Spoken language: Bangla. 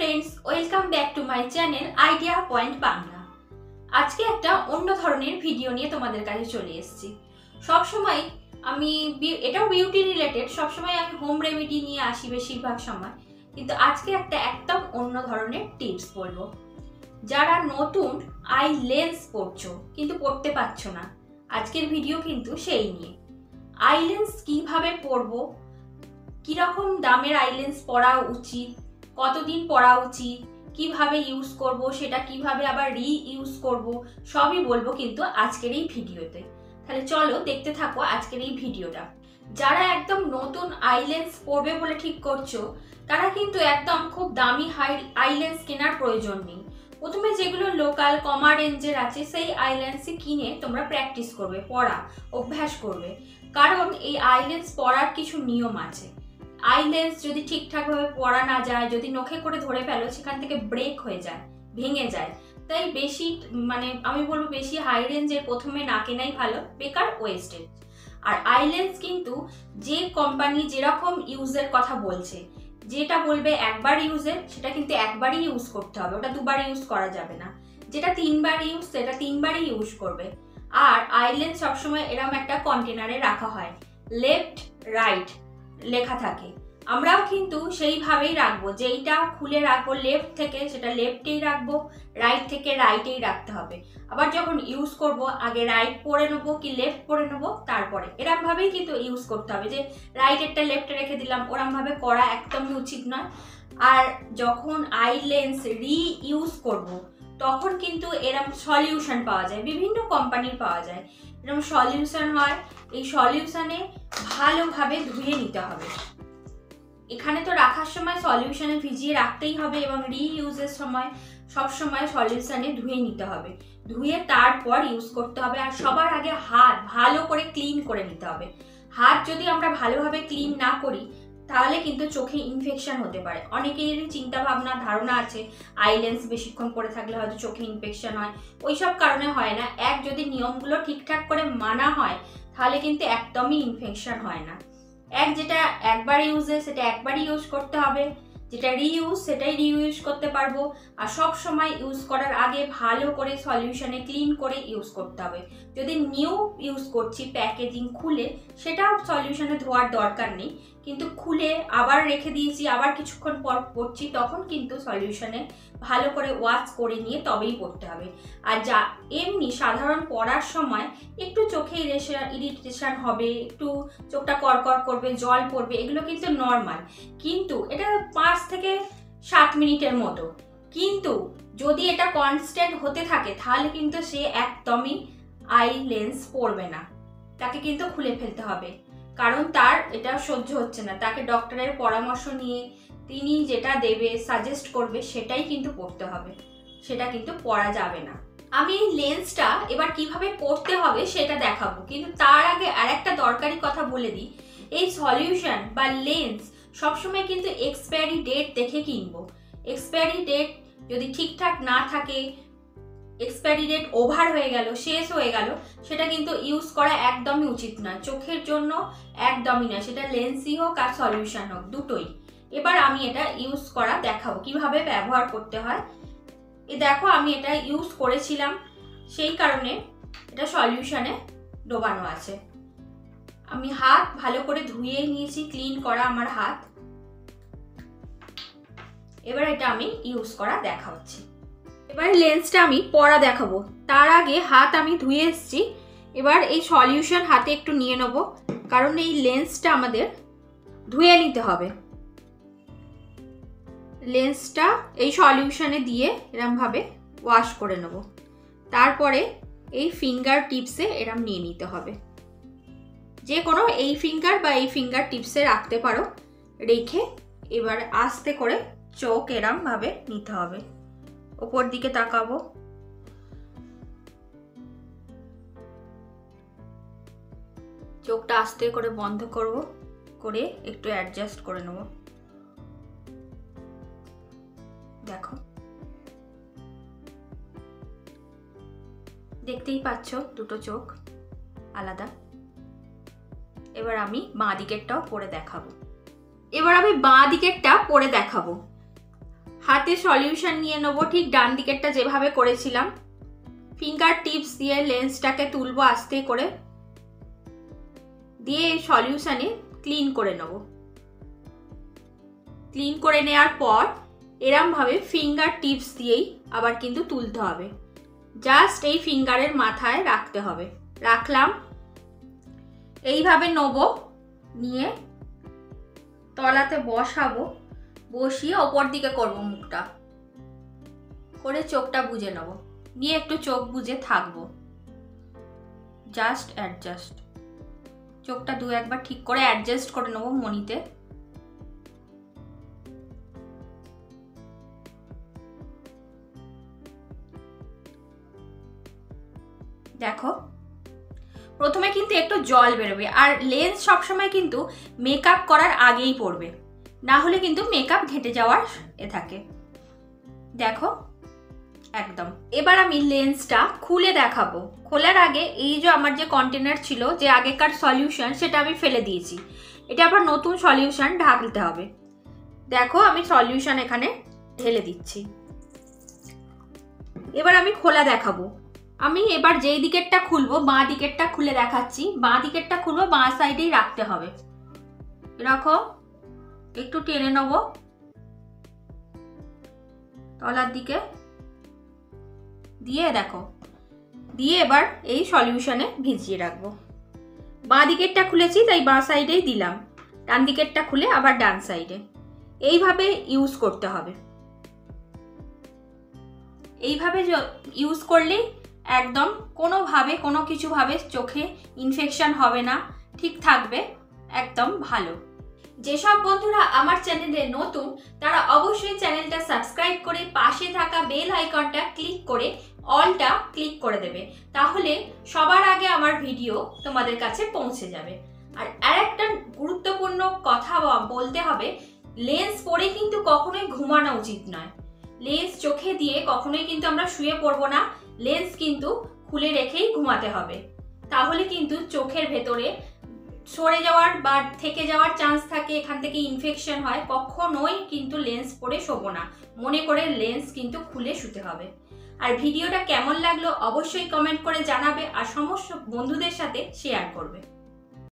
Friends welcome back to my channel idea point Bangla. আজকে একটা অন্য ধরনের ভিডিও নিয়ে তোমাদের কাছে চলে এসেছি। সব সময় আমি এটাও বিউটি রিলেটেড, সব সময় আমি হোম রেমেডি নিয়ে আসি বেশিরভাগ সময়, কিন্তু আজকে একটা একদম অন্য ধরনের টিপস বলবো। যারা নতুন আই লেন্স পরছো কিন্তু পরতে পারছো না, আজকের ভিডিও কিন্তু সেই নিয়ে। আই লেন্স কিভাবে পরবো, কিরকম দামের আই লেন্স পরা উচিত, কতদিন পরা উচিত, কিভাবে ইউজ করব, সেটা কিভাবে আবার রিইউজ করব, সবই বলবো কিন্তু আজকের এই ভিডিওতে। তাহলে চলো দেখতে থাকো আজকের এই ভিডিওটা। যারা একদম নতুন আই লেন্স পরবে বলে ঠিক করছো, তারা কিন্তু একদম খুব দামি আই লেন্স কেনার প্রয়োজন নেই। প্রথমে যেগুলো লোকাল কমা রেঞ্জের আছে সেই আই লেন্সই কিনে তোমরা প্র্যাকটিস করবে, পড়া অভ্যাস করবে। কারণ এই আই লেন্স পরার কিছু নিয়ম আছে। আই লেন্স যদি ঠিকঠাকভাবে পরা না যায়, যদি নখে করে ধরে ফেলো, সেখান থেকে ব্রেক হয়ে যায়, ভেঙে যায়। তাই বেশি আমি বলবো বেশি হাই রেঞ্জের প্রথমে না কেনাই ভালো, বেকার ওয়েস্টেজ। আর আই লেন্স কিন্তু যে কোম্পানি যেরকম ইউজের কথা বলছে, যেটা বলবে একবার ইউজের, সেটা কিন্তু একবারই ইউজ করতে হবে, ওটা দুবার ইউজ করা যাবে না। যেটা তিনবার ইউজ, সেটা তিনবারই ইউজ করবে। আর আই লেন্স সবসময় এরকম একটা কন্টেনারে রাখা হয়, লেফট রাইট লেখা থাকে। আমরাও কিন্তু সেইভাবেই রাখবো, যেইটা খুলে রাখবো লেফট থেকে সেটা লেফটেই রাখবো, রাইট থেকে রাইটেই রাখতে হবে। আবার যখন ইউজ করব আগে রাইট পরে নেবো কি লেফট পরে নেবো, তারপরে এরকম ভাবেই কিন্তু ইউজ করতে হবে। যে রাইটেরটা লেফটে রেখে দিলাম, ওরকম ভাবে করা একদমই উচিত নয়। আর যখন আই লেন্স রিইউজ করব, তখন কিন্তু এরকম সলিউশন পাওয়া যায়, বিভিন্ন কোম্পানির পাওয়া যায়, এরকম সলিউশন হয়। এই সলিউশনে ভালোভাবে ধুয়ে নিতে হবে। এখানে তো রাখার সময় সলিউশনে ভিজিয়ে রাখতেই হবে, এবং রিইউজের সময় সব সময় সলিউশনে ধুয়ে নিতে হবে। ধুয়ে তারপর ইউজ করতে হবে। আর সবার আগে হাত ভালো করে ক্লিন করে নিতে হবে। হাত যদি আমরা ভালোভাবে ক্লিন না করি, তাহলে কিন্তু চোখে ইনফেকশন হতে পারে। অনেকেরই চিন্তা ভাবনা ধারণা আছে আই লেন্স বেশিক্ষণ পরে থাকলে হয়তো চোখে ইনফেকশন হয়, ওইসব কারণে হয় না। যদি নিয়মগুলো ঠিকঠাক করে মানা হয়, তাহলে কিন্তু একদমই ইনফেকশন হয় না। যেটা একবার ইউজে সেটা একবারই ইউজ করতে হবে, যেটা রিইউজ সেটাই রিইউজ করতে পারবো। আর সব সময় ইউজ করার আগে ভালো করে সলিউশনে ক্লিন করে ইউজ করতে হবে। যদি নিউ ইউজ করছি প্যাকেজিং খুলে, সেটাও সলিউশনে ধোয়ার দরকার নেই, কিন্তু খুলে আবার রেখে দিয়েছি, আবার কিছুক্ষণ পর পড়ছি, তখন কিন্তু সলিউশনে ভালো করে ওয়াশ করে নিয়ে তবেই পড়তে হবে। আর যা এমনি সাধারণ পড়ার সময় একটু চোখে ইরিটেশন হবে, একটু চোখটা করকর করবে, জল পড়বে, এগুলো কিন্তু নর্মাল। কিন্তু এটা 5 থেকে 7 মিনিটের মতো। কিন্তু যদি এটা কনস্ট্যান্ট হতে থাকে, তাহলে কিন্তু সে একদমই আই লেন্স পরবে না, তাকে কিন্তু খুলে ফেলতে হবে। কারণ তার এটা সহ্য হচ্ছে না, তাকে ডক্টরের পরামর্শ নিয়ে তিনি যেটা দেবে, সাজেস্ট করবে, সেটাই কিন্তু পড়তে হবে, সেটা কিন্তু পরা যাবে না। আমি এই লেন্সটা এবার কিভাবে পড়তে হবে সেটা দেখাবো, কিন্তু তার আগে আর একটা দরকারি কথা বলে দিই। এই সলিউশন বা লেন্স সবসময় কিন্তু এক্সপায়ারি ডেট দেখে কিনবো। এক্সপায়ারি ডেট যদি ঠিকঠাক না থাকে, এক্সপায়ারি ডেট ওভার হয়ে গেল, শেষ হয়ে গেল, সেটা কিন্তু ইউজ করা একদমই উচিত নয়, চোখের জন্য একদমই নয়, সেটা লেন্সই হোক আর সলিউশন হোক, দুটোই। এবার আমি এটা ইউজ করা দেখাবো, কিভাবে ব্যবহার করতে হয়। দেখো আমি এটা ইউজ করেছিলাম, সেই কারণে এটা সলিউশনে ডোবানো আছে। আমি হাত ভালো করে ধুয়ে নিয়েছি, ক্লিন করা আমার হাত। এবার এটা আমি ইউজ করা দেখাচ্ছি। এবার লেন্সটা আমি পরা দেখাবো, তার আগে হাত আমি ধুয়ে এসেছি। এবার এই সলিউশন হাতে একটু নিয়ে নেব, কারণ এই লেন্সটা আমাদের ধুয়ে নিতে হবে। লেন্সটা এই সলিউশনে দিয়ে এরমভাবে ওয়াশ করে নেব। তারপরে এই ফিঙ্গার টিপসে এরম নিয়ে নিতে হবে, যে কোনো এই ফিঙ্গার বা এই ফিঙ্গার টিপসে রাখতে পারো। রেখে এবার আস্তে করে চোখ এরমভাবে নিতে হবে, ওপর দিকে তাকাবো। চোখটা আস্তে করে বন্ধ করব, করে একটু অ্যাডজাস্ট করে নেব। দেখো, দেখতেই পাচ্ছ দুটো চোখ আলাদা। এবার আমি বাঁ দিকেরটাও পরে দেখাবো। হাতে সলিউশন নিয়ে নেবো, ঠিক ডান দিকেরটা যেভাবে করেছিলাম। ফিঙ্গার টিপস দিয়ে লেন্সটাকে তুলবো আস্তে করে, দিয়ে এই সলিউশনে ক্লিন করে নেব। ক্লিন করে নেওয়ার পর এরমভাবে ফিঙ্গার টিপস দিয়েই আবার কিন্তু তুলতে হবে। জাস্ট এই ফিঙ্গারের মাথায় রাখতে হবে। রাখলাম, এইভাবে নেব, নিয়ে তলাতে বসাবো, বসিয়ে ওপর দিকে করব মুখটা করে, চোখটা বুজে নেব, নিয়ে একটু চোখ বুজে থাকবো। জাস্ট অ্যাডজাস্ট, চোখটা দু একবার ঠিক করে অ্যাডজাস্ট করে নেব মনিতে। দেখো প্রথমে কিন্তু একটু জল বেরোবে, আর লেন্স সবসময় কিন্তু মেকআপ করার আগেই পড়বে, না হলে কিন্তু মেকআপ ঘেঁটে যাওয়ার থাকে। দেখো একদম। এবার আমি লেন্সটা খুলে দেখাবো। খোলার আগে এই যে আমার যে কন্টেনার ছিল, যে আগেকার সলিউশন, সেটা আমি ফেলে দিয়েছি। এটা আবার নতুন সলিউশন ঢাকতে হবে। দেখো আমি সলিউশন এখানে ঢেলে দিচ্ছি। এবার আমি খোলা দেখাবো। আমি এবার যেই দিকেরটা খুলবো, বাঁ দিকেরটা খুলে দেখাচ্ছি। বাঁ দিকেরটা খুলবো, বাঁ সাইডেই রাখতে হবে। রাখো, একটু টেনে নেব তলার দিকে দিয়ে, দেখো দিয়ে এবার এই সলিউশনে ভিজিয়ে রাখবো। বাঁ দিকেরটা খুলেছি তাই বাঁ সাইডেই দিলাম, ডান দিকেরটা খুলে আবার ডান সাইডে। এইভাবে ইউজ করতে হবে। এইভাবে ইউজ করলেই একদম কোনোভাবে কোনো কিছুভাবে চোখে ইনফেকশন হবে না, ঠিক থাকবে, একদম ভালো। যেসব বন্ধুরা আমার চ্যানেলে নতুন, তারা অবশ্যই চ্যানেলটা সাবস্ক্রাইব করে পাশে থাকা বেল আইকনটা ক্লিক করে অলটা ক্লিক করে দেবে, তাহলে সবার আগে আমার ভিডিও তোমাদের কাছে পৌঁছে যাবে। আর আরেকটা গুরুত্বপূর্ণ কথা বলতে হবে, লেন্স পরে কিন্তু কখনোই ঘুমানো উচিত নয়। লেন্স চোখে দিয়ে কখনোই কিন্তু আমরা শুয়ে পড়বো না, লেন্স কিন্তু খুলে রেখেই ঘুমাতে হবে। তাহলে কিন্তু চোখের ভেতরে সরে যাওয়ার বা থেকে যাওয়ার চান্স থাকে, এখান থেকে ইনফেকশন হয়। কখনোই কিন্তু লেন্স পরে শোবো না, মনে করে লেন্স কিন্তু খুলে শুতে হবে। আর ভিডিওটা কেমন লাগলো অবশ্যই কমেন্ট করে জানাবে, আর সমস্ত বন্ধুদের সাথে শেয়ার করবে।